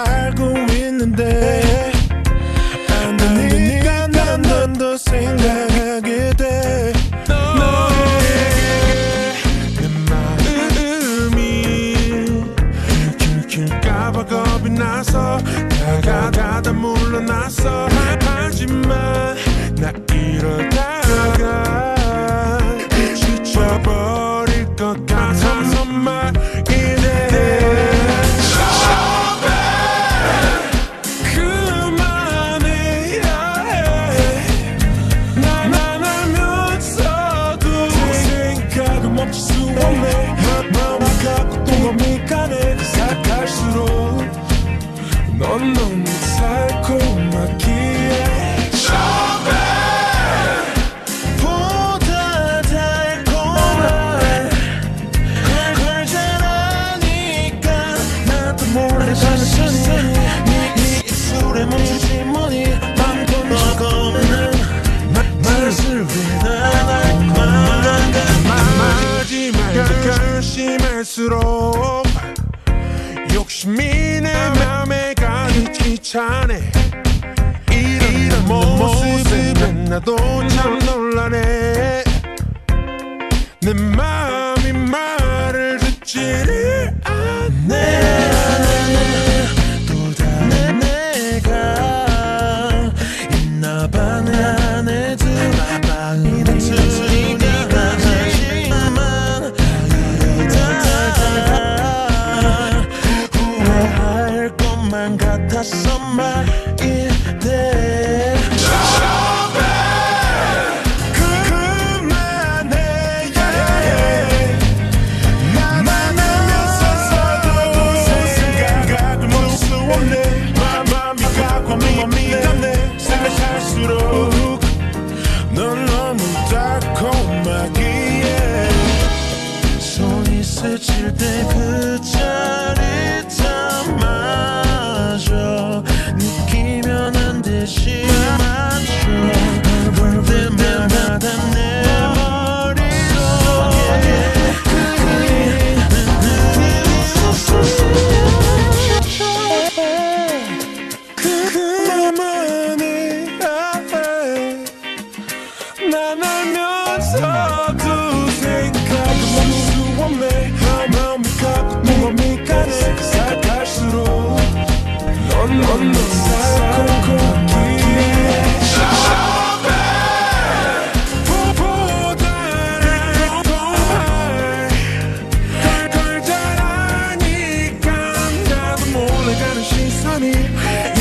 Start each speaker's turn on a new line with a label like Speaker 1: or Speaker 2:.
Speaker 1: 알고 있는데 안 되니까 난 더 생각하게 돼. 너에게 내 마음이 들킬까봐 겁이 나서 다가가다 물러나서 하지만 나 이러다가 지쳐버릴 것 같아서 말이네. 멈출 수 없네. 마음이 가고 또 맘이 가네. 갈수록 넌 너무 달콤하기에 보다 달콤한 걸 잘 아니까 나도 몰래 가는 시선이 네 입술에 멈추지 뭐니 맘도 너고는 맛을 위해 결심할수록 욕심이 내 맘에 가득히 차네. 이런 모습에 나도 참 놀라네. 내 맘이 말을 듣지를 않네. 또 다른 내가 있나봐 내 안에 마음이 같아서 말이네. 그만해. 나만 하면서도 생각을 멈출 수 없네. 맘이 가고 맘이 가네. 생각할수록 넌 너무 달콤하기에 손이 스칠 때 그 짜릿함마저 느끼면 안 되지. 맞춰 볼 때마다 내 머릿속에 그만해. 난 알면서도 생각을 멈출 수 없네. 마음이 가고 또 맘이 가네. 갈수록 넌 너무 달콤하기에 보다 달콤한 걸 잘 아니까 나도 몰래 가는 시선이